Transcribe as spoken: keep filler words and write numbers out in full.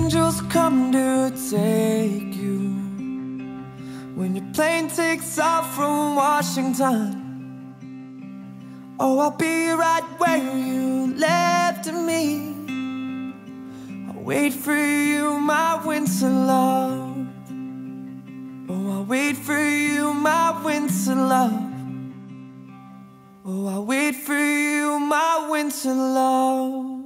angels come to take you when your plane takes off from Washington. Oh, I'll be right where you left me. I'll wait for you, my winter love. Oh, I'll wait for you, my winter love. Oh, I'll wait for you, my winter love.